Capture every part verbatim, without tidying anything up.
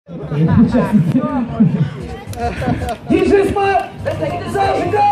D J Spot, let's take it to South go!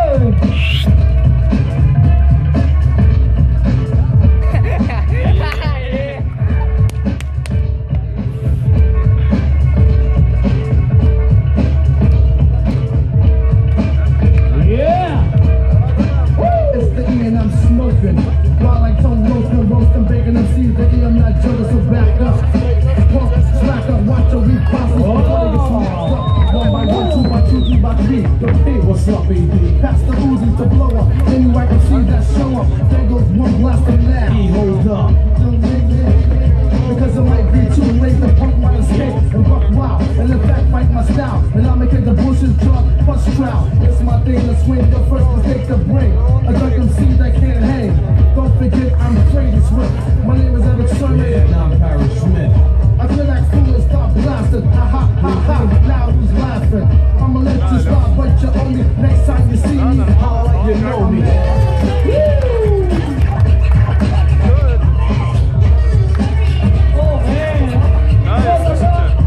Pass the Uzis to blow up. Anyway, I can see that show up. There goes one blast from that. He holds up. Because it might be too late to punk my escape and buck wild. And in fact, fight my style. And I'll make it the bushes drop, plus crowd. It's my thing to swing the first mistake to bring. A drunk M C that can't hang. Don't forget, I'm crazy swift. My name is Eric Sherman. And I'm Paris Smith. I feel like fool and start blasting. Ha ha ha ha. Now who's laughing? I'ma let you start, but you owe me. Next time you see me, how like you know me. Oh man. Nice.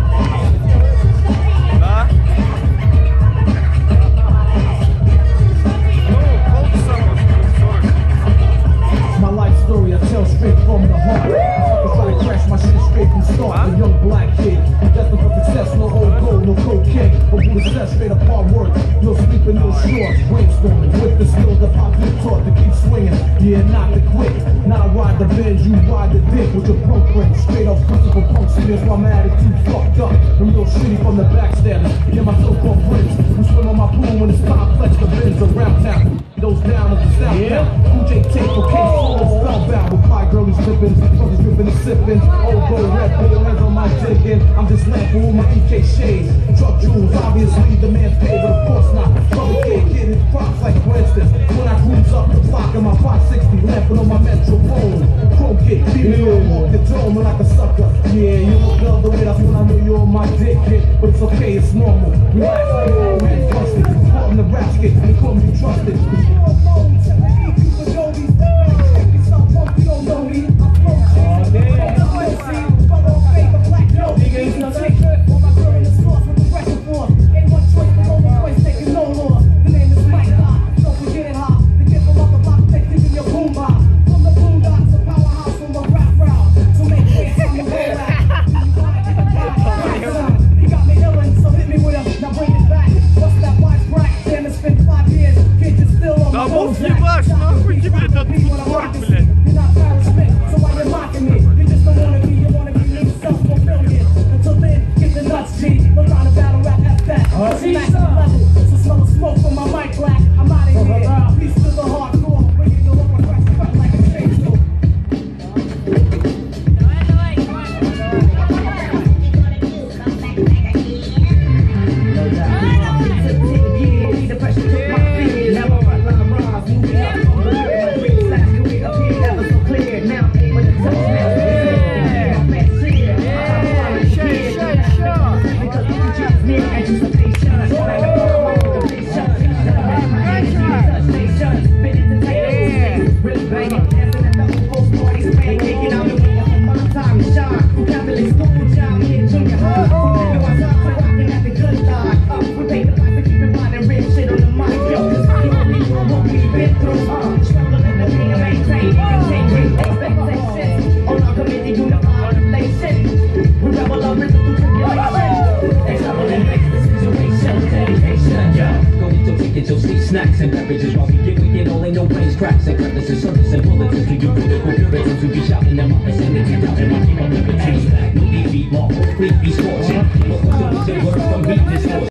My life story I tell straight from the heart. Try to crash my shit straight from start. A young black kid, destined for success, no old gold, no cocaine. But who is that straight up hard work? No sleeping, no shorts, brainstorming with the skills that Pop been taught to keep swinging. Yeah, not to quit. Now I ride the Benz, you ride the dick with your punk friends. Straight up principal punk serious while my attitude fucked up. I'm real shitty from the backstabbers. Yeah, my so-called friends who swim on my pool when it's complex. The Benz around town. Those down at the south yeah. Town. J tape, okay, so spellbound with five girlies flipping, fuckers dripping and sipping. Old gold, red bull, hands on my digging. I'm just laughing with my E K shades. Truck jewels, obviously the man's paid, but of course not. Brother kid, get his props like for instance. When I cruise up the block in my five sixty, laughing on my Metropole. Chrome kid, beating me on walk the dome like a sucker. Yeah, you look the other way, that's when I know you're on my dick, kid. But it's okay, it's normal. Relax, you're already busted. Caught in the rap skit, they call me trusted. Snacks and beverages while we get we get all ain't no brains cracks and crevices, surface and bullets to do critical purists to be shouting them up and sending it out and my keep on the routine. No defeat, more complete, be sports.